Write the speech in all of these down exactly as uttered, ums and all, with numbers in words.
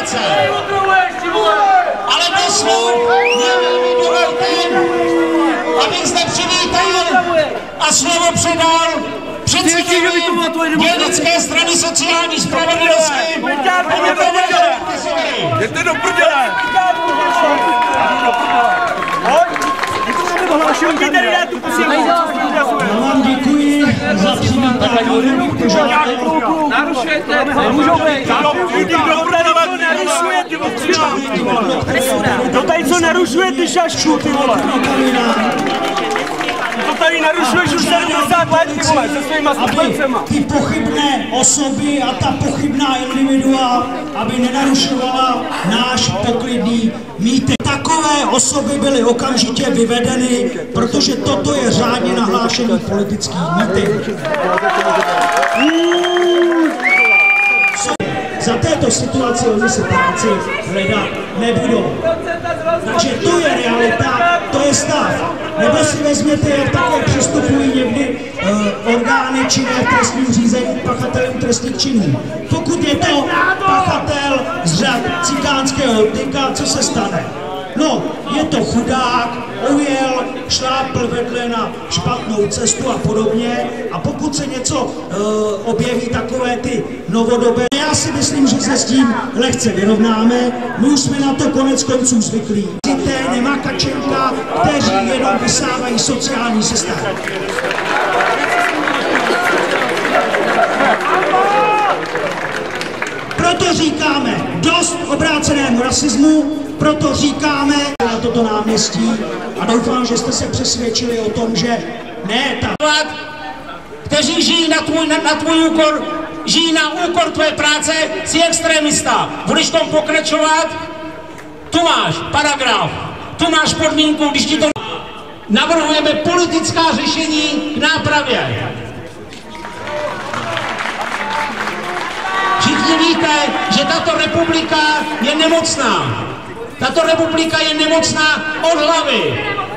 práce. Ale dosud mě dovolte, abych zde přivítal a slovo předal předsedovi Dělnické strany sociální spravedlnosti. Jděte do prdele! Já vám děkuji za přivítání. Narušujete, nemůžou být. To tady co narušuje ty šašku, ty vole. To tady narušuješ už sedmdesát let, ty vole, se svýma stupencema. Ty pochybné osoby a ta pochybná individua, aby nenarušovala náš poklidný mítink. Takové osoby byly okamžitě vyvedeny, protože toto je řádně nahlášený politický mítink. Za této situaci oni si práci hledat nebudou. Takže to je realita, to je stav. Nebo si vezměte, jak také přistupují někdy uh, orgány činné v trestním řízení k pachatelům trestných činů. Pokud je to pachatel z řad cikánského etnika, co se stane? No, je to chudák, ujel, šlápl vedle na špatnou cestu a podobně. A pokud se něco uh, objeví takové ty novodobé, já si myslím, že se s tím lehce vyrovnáme. My už jsme na to konec konců zvyklí. Ty nemakačenka, kteří jenom vysávají sociální systém. Proto říkáme dost obrácenému rasismu, proto říkáme na toto náměstí a doufám, že jste se přesvědčili o tom, že ne ta... Kteří žijí na tvůj, na, na tvůj úkor, žijí na úkor tvé práce, jsi extremista. Budeš tom pokračovat? Tu máš paragraf, tu máš podmínku, když ti to... Navrhujeme politická řešení k nápravě. Všichni víte, že tato republika je nemocná. Tato republika je nemocná od hlavy.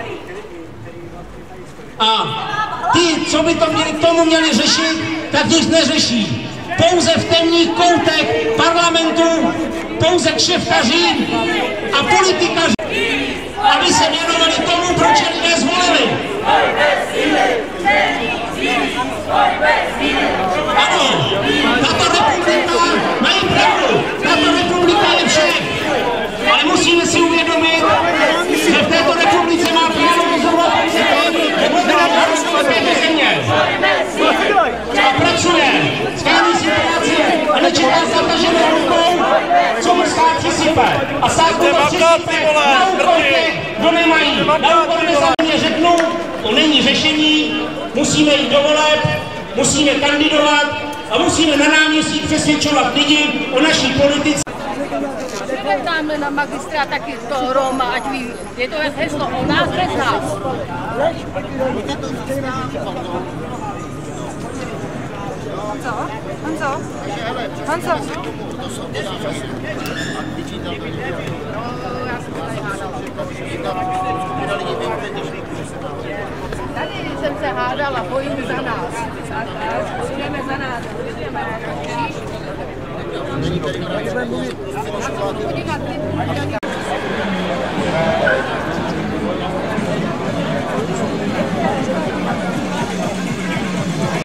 A ty, co by to měli, tomu měli řešit, tak nic neřeší. Pouze v temných koutech parlamentu, pouze kšeftaří a politikaři, aby se věnovali tomu, proč je lidé zvolili. Ano, tato republika mají pravdu, tato republika je všech, ale musíme si uvědomit, že v této republice má právo rozhodovat země. A pracuje, schání situaci a nečeká zataženou rukou, co mu stát přisype. A stát mu to přisype na úkor těch, kdo nemají. Na úkor nezámě řeknu, to není řešení, musíme jít do voleb, musíme kandidovat a musíme na náměstí přesvědčovat lidi o naší politice. Tamhle na magistrát taky to Roma, ať ví, je to heslo o nás bez nás. Honzo? Honzo? Honzo? Tady jsem se hádala, bojím za nás. Bojujeme za nás. Není to